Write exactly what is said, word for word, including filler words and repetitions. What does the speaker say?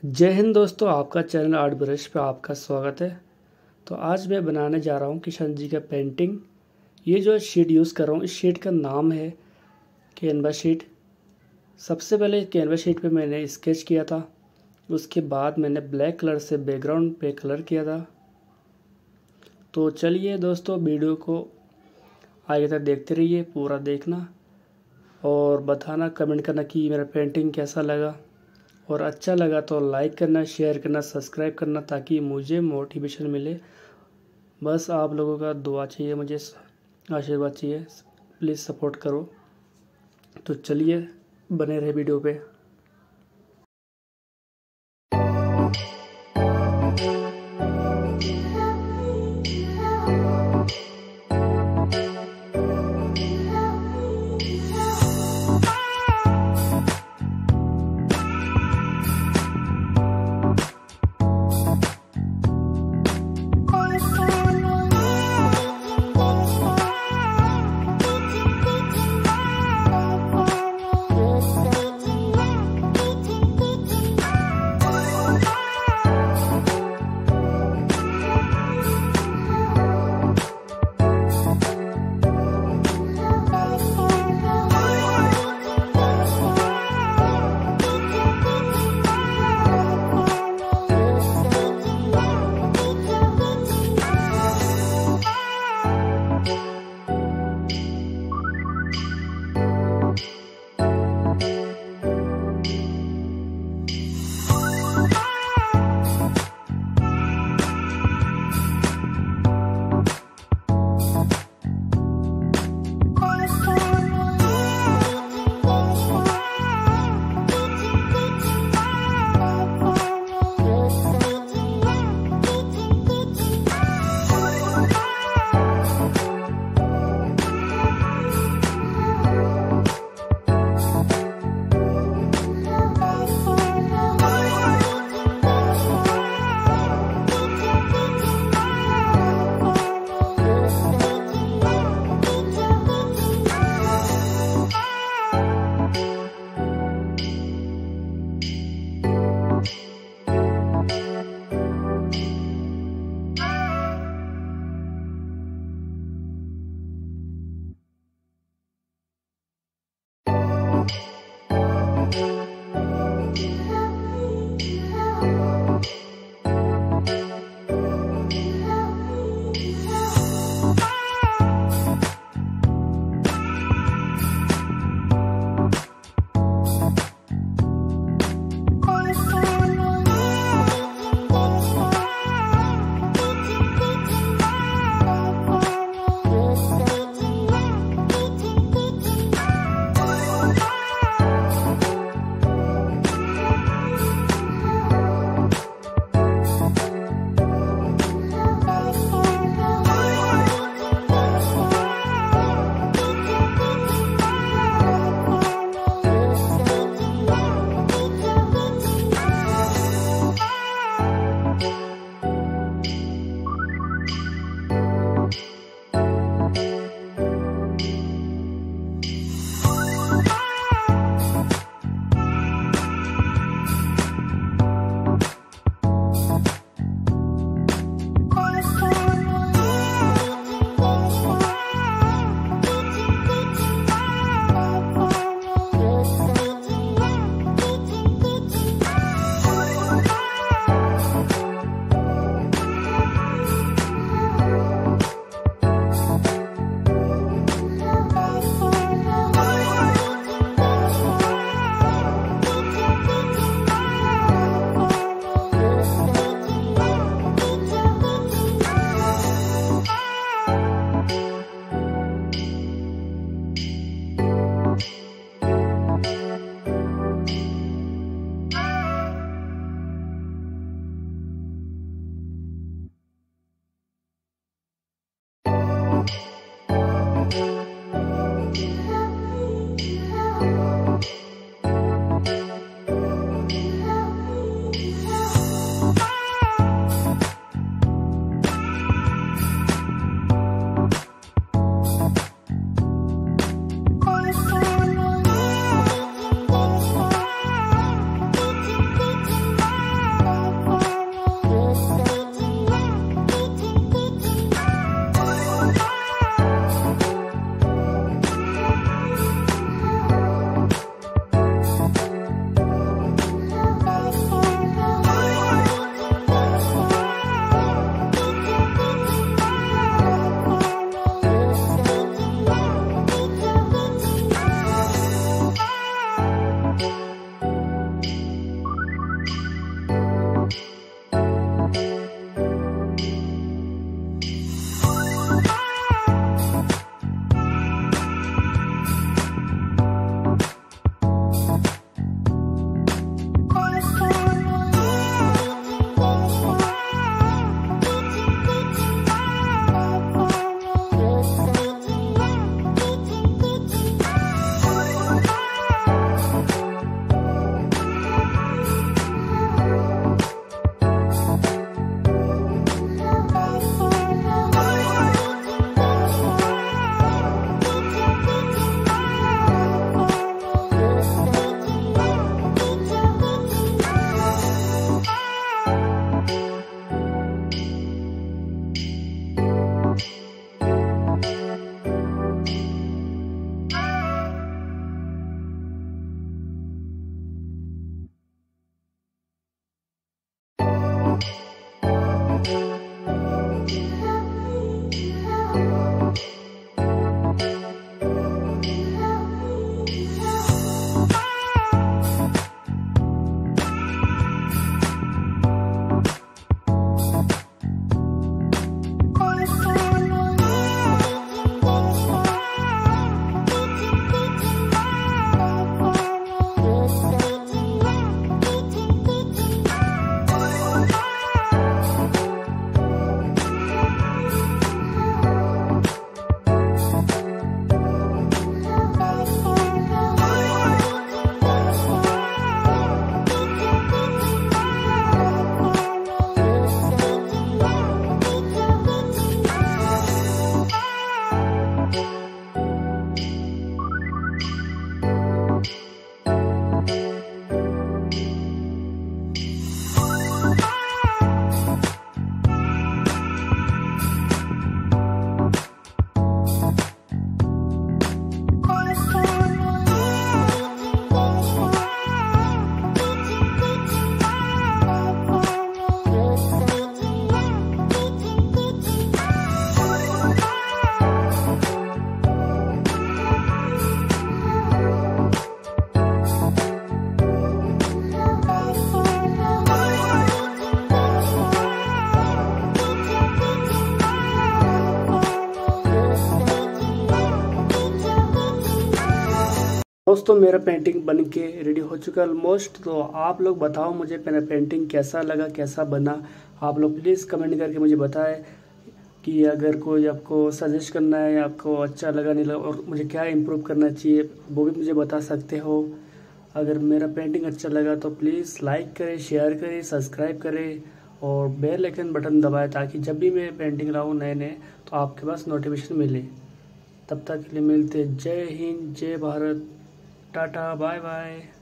जय हिंद दोस्तों, आपका चैनल आर्ट ब्रश पे आपका स्वागत है। तो आज मैं बनाने जा रहा हूँ कृष्ण जी का पेंटिंग। ये जो शीट यूज़ कर रहा हूँ, इस शीट का नाम है कैनवास शीट। सबसे पहले कैनवास शीट पे मैंने स्केच किया था, उसके बाद मैंने ब्लैक कलर से बैकग्राउंड पे कलर किया था। तो चलिए दोस्तों, वीडियो को आगे तक देखते रहिए, पूरा देखना और बताना, कमेंट करना कि मेरा पेंटिंग कैसा लगा, और अच्छा लगा तो लाइक करना, शेयर करना, सब्सक्राइब करना, ताकि मुझे मोटिवेशन मिले। बस आप लोगों का दुआ चाहिए, मुझे आशीर्वाद चाहिए, प्लीज़ सपोर्ट करो। तो चलिए बने रहे वीडियो पे। दोस्तों मेरा पेंटिंग बन के रेडी हो चुका है ऑलमोस्ट। तो आप लोग बताओ मुझे मेरा पेंटिंग कैसा लगा, कैसा बना। आप लोग प्लीज़ कमेंट करके मुझे बताएं कि अगर कोई आपको सजेस्ट करना है, आपको अच्छा लगा नहीं लगा और मुझे क्या इम्प्रूव करना चाहिए वो भी मुझे बता सकते हो। अगर मेरा पेंटिंग अच्छा लगा तो प्लीज़ लाइक करें, शेयर करें, सब्सक्राइब करें और बेल आइकन बटन दबाएं ताकि जब भी मैं पेंटिंग लाऊं नए नए तो आपके पास नोटिफिकेशन मिले। तब तक के लिए मिलते। जय हिंद, जय भारत, टाटा, बाय बाय।